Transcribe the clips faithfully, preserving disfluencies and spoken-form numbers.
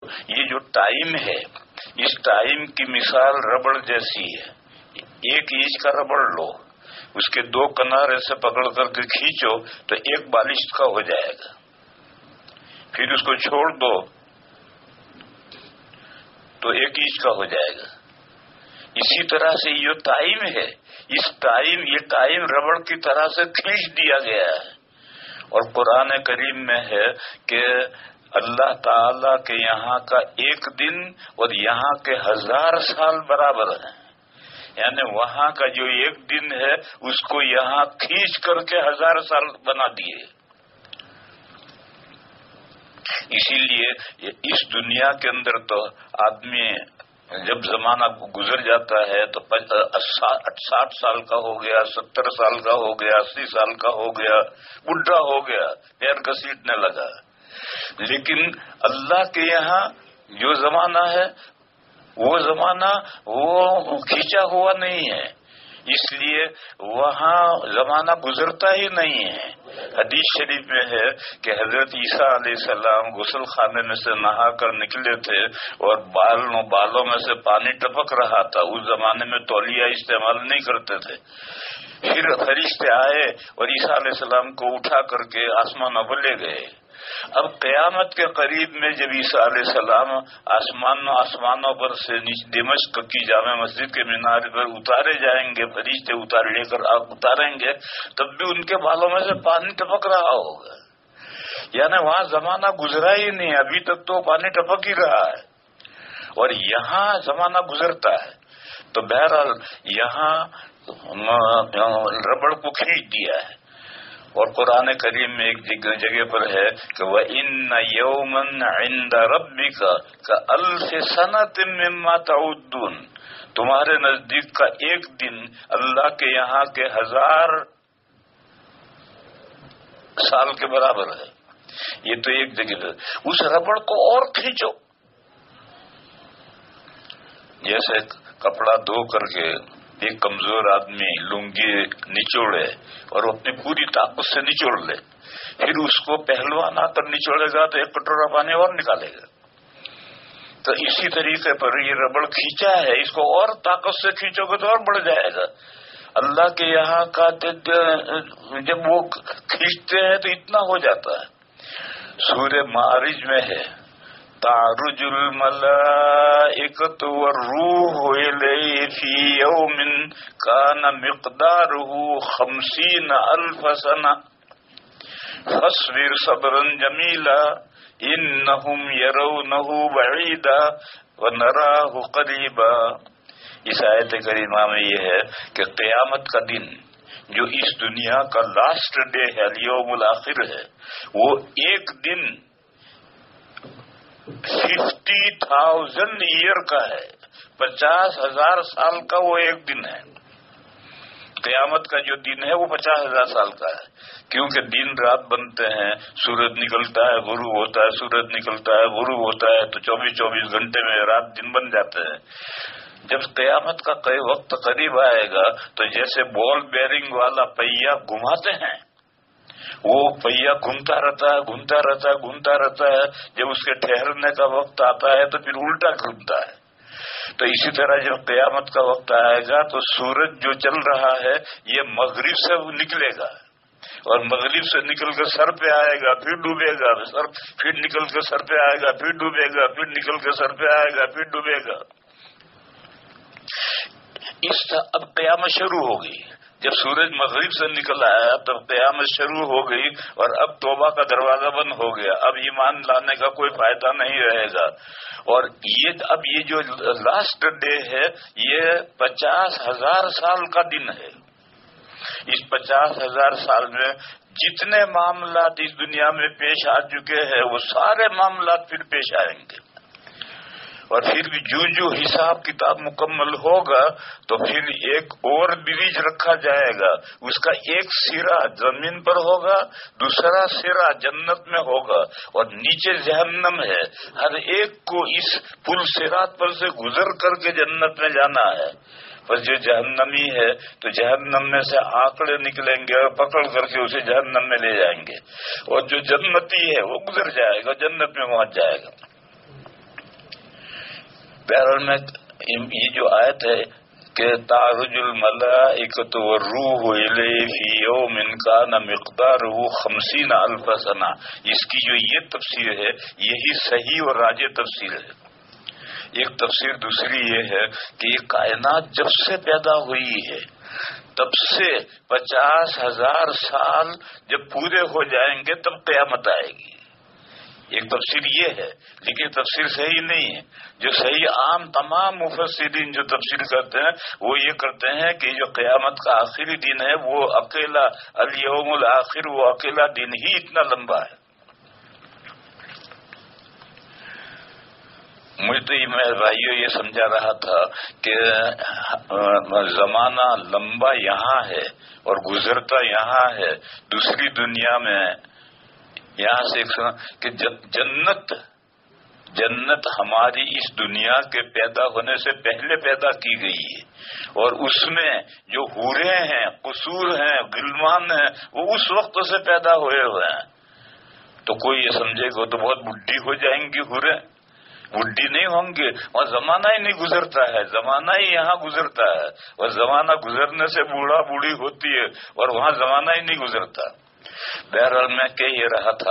یہ جو ٹائم ہے اس ٹائم کی مثال ربڑ جیسی ہے. ایک انچ کا ربڑ لو، اس کے دو کنارے سے پکڑ کر کے کھینچو تو ایک بالش کا ہو جائے گا، پھر اس کو چھوڑ دو تو ایک انچ کا ہو جائے گا. اسی طرح سے یہ ٹائم ہے، اس ٹائم یہ ٹائم ربڑ کی طرح سے کھینچ دیا گیا ہے. اور قرآن کریم میں ہے کہ اللہ تعالی کے یہاں کا ایک دن اور یہاں کے ہزار سال برابر ہیں. یعنی وہاں کا جو ایک دن ہے اس کو یہاں کھینچ کر کے ہزار سال بنا دیے. اسی لیے اس دنیا کے اندر تو آدمی جب زمانہ گزر جاتا ہے تو ساٹھ سال کا ہو گیا، ستر سال کا ہو گیا، اسی سال کا ہو گیا، بڈھا ہو گیا، پیر گھسیٹنے لگا. لیکن اللہ کے یہاں جو زمانہ ہے وہ زمانہ وہ کھینچا ہوا نہیں ہے، اس لیے وہاں زمانہ گزرتا ہی نہیں ہے. حدیث شریف میں ہے کہ حضرت عیسیٰ علیہ السلام غسل خانے میں سے نہا کر نکلے تھے اور بالوں بالوں میں سے پانی ٹپک رہا تھا. اس زمانے میں تولیہ استعمال نہیں کرتے تھے. پھر فرشتے آئے اور عیسیٰ علیہ السلام کو اٹھا کر کے آسمانوں پر لے گئے. اب قیامت کے قریب میں جب عیسیٰ علیہ السلام آسمان آسمانوں پر سے دمشق کی جامع مسجد کے مینار پر اتارے جائیں گے، فرشتے اتار لے کر آپ اتاریں گے، تب بھی ان کے بالوں میں سے پانی ٹپک رہا ہوگا. یعنی وہاں زمانہ گزرا ہی نہیں، ابھی تک تو پانی ٹپک ہی رہا ہے اور یہاں زمانہ گزرتا ہے. تو بہرحال یہاں ربڑ کو کھینچ دیا ہے. اور قرآن کریم میں ایک جگہ پر ہے کہ وَإِنَّ يَوْمًا عِنْدَ رَبِّكَ كَأَلْفِ سَنَةٍ مِّمَّا تَعُدُّونَ، تمہارے نزدیک کا ایک دن اللہ کے یہاں کے ہزار سال کے برابر ہے. یہ تو ایک جگہ ہے. اس ربڑ کو اور کھینچو، جیسے کپڑا دھو کر کے ایک کمزور آدمی لنگی نچوڑے اور وہ اپنی پوری طاقت سے نچوڑ لے، پھر اس کو پہلوان آ کر نچوڑے گا تو ایک کٹورا پانی اور نکالے گا. تو اسی طریقے پر یہ ربڑ کھینچا ہے، اس کو اور طاقت سے کھینچو گے تو اور بڑھ جائے گا. اللہ کے یہاں کا جب وہ کھینچتے ہیں تو اتنا ہو جاتا ہے. سورہ معارج میں ہے تعرج الملائکۃ والروح الیہ فی یوم کان مقدارہ خمسین الف سنہ فاصبر صبرا جمیلا انہم یرونہ بعیدا ونراہ قریبا. اس آیت کریمہ میں یہ ہے کہ قیامت کا دن جو اس دنیا کا لاسٹ ڈے ہے، الیوم الاخر ہے، وہ ایک دن ففٹی تھاؤزینڈ ایئر کا ہے، پچاس ہزار سال کا وہ ایک دن ہے. قیامت کا جو دن ہے وہ پچاس ہزار سال کا ہے، کیونکہ دن رات بنتے ہیں، سورج نکلتا ہے غروب ہوتا ہے، سورج نکلتا ہے غروب ہوتا ہے، تو چوبیس چوبیس گھنٹے میں رات دن بن جاتے ہیں. جب قیامت کا کئی وقت قریب آئے گا تو جیسے بال بیرنگ والا پہیا گھماتے ہیں، وہ پہیا گھومتا رہتا ہے گھومتا رہتا ہے گھومتا رہتا ہے جب اس کے ٹھہرنے کا وقت آتا ہے تو پھر الٹا گھومتا ہے. تو اسی طرح جب قیامت کا وقت آئے گا تو سورج جو چل رہا ہے یہ مغرب سے نکلے گا اور مغرب سے نکل کر سر پہ آئے گا، پھر ڈوبے گا، سر پھر نکل کر سر پہ آئے گا، پھر ڈوبے گا، پھر نکل کر سر پہ آئے گا، پھر ڈوبے گا. اس اب قیامت شروع ہو گئی. جب سورج مغرب سے نکل آیا تب قیامت شروع ہو گئی اور اب توبہ کا دروازہ بند ہو گیا. اب ایمان لانے کا کوئی فائدہ نہیں رہے گا. اور یہ اب یہ جو لاسٹ ڈے ہے یہ پچاس ہزار سال کا دن ہے. اس پچاس ہزار سال میں جتنے معاملات اس دنیا میں پیش آ چکے ہیں وہ سارے معاملات پھر پیش آئیں گے. اور پھر بھی جو جو حساب کتاب مکمل ہوگا تو پھر ایک اور برج رکھا جائے گا. اس کا ایک سرا زمین پر ہوگا، دوسرا سرا جنت میں ہوگا اور نیچے جہنم ہے. ہر ایک کو اس پل صراط پر سے گزر کر کے جنت میں جانا ہے. پر جو جہنمی ہے تو جہنم میں سے آنکڑے نکلیں گے اور پکڑ کر کے اسے جہنم میں لے جائیں گے، اور جو جنتی ہے وہ گزر جائے گا، جنت میں پہنچ جائے گا. بہرحال میں یہ جو آیت ہے کہ تعرج الملائکۃ والروح الیہ فی یوم کان مقدارہ خمسین الف سنہ، اس کی جو یہ تفسیر ہے یہی صحیح اور راجح تفسیر ہے۔ ایک تفسیر دوسری یہ ہے کہ یہ کائنات جب سے پیدا ہوئی ہے تب سے پچاس ہزار سال جب پورے ہو جائیں گے تب قیامت آئے گی۔ ایک تفسیر یہ ہے، لیکن تفسیر صحیح نہیں ہے۔ جو صحیح عام تمام مفسرین جو تفسیر کرتے ہیں وہ یہ کرتے ہیں کہ جو قیامت کا آخری دن ہے وہ اکیلا الیوم الاخر، وہ اکیلا دن ہی اتنا لمبا ہے۔ مجھے تو میں بھائیو یہ سمجھا رہا تھا کہ زمانہ لمبا یہاں ہے اور گزرتا یہاں ہے، دوسری دنیا میں یہاں سے کہ جنت جنت ہماری اس دنیا کے پیدا ہونے سے پہلے پیدا کی گئی ہے، اور اس میں جو حوریں ہیں، قصور ہیں، غلمان ہیں، وہ اس وقت سے پیدا ہوئے ہوئے ہیں۔ تو کوئی یہ سمجھے گا تو بہت بڈھی ہو جائیں گی حوریں، بڈھی نہیں ہوں گے، وہاں زمانہ ہی نہیں گزرتا ہے، زمانہ ہی یہاں گزرتا ہے، اور زمانہ گزرنے سے بوڑھا بوڑھی ہوتی ہے اور وہاں زمانہ ہی نہیں گزرتا۔ بہرحال میں کہہ یہ رہا تھا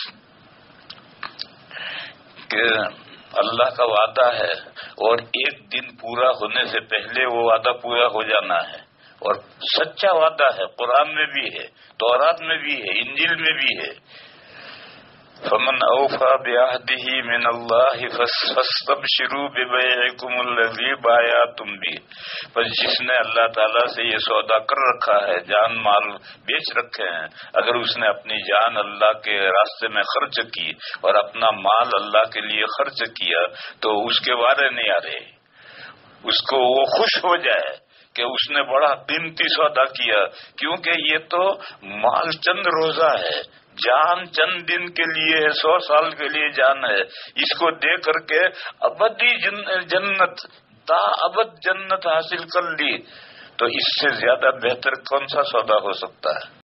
کہ اللہ کا وعدہ ہے اور ایک دن پورا ہونے سے پہلے وہ وعدہ پورا ہو جانا ہے، اور سچا وعدہ ہے، قرآن میں بھی ہے، تورات میں بھی ہے، انجیل میں بھی ہے۔ فمن اوفى بعهده من الله فاستبشروا ببيعكم الذي بايعتم به، بس جس نے اللہ تعالیٰ سے یہ سودا کر رکھا ہے، جان مال بیچ رکھے ہیں، اگر اس نے اپنی جان اللہ کے راستے میں خرچ کی اور اپنا مال اللہ کے لیے خرچ کیا تو اس کے وعدے نہیں آ رہے، اس کو وہ خوش ہو جائے کہ اس نے بڑا قیمتی سودا کیا، کیونکہ یہ تو مال چند روزہ ہے، جان چند دن کے لیے ہے، سو سال کے لیے جان ہے، اس کو دے کر کے ابدی جنت تا ابد جنت حاصل کر لی، تو اس سے زیادہ بہتر کون سا سودا ہو سکتا ہے؟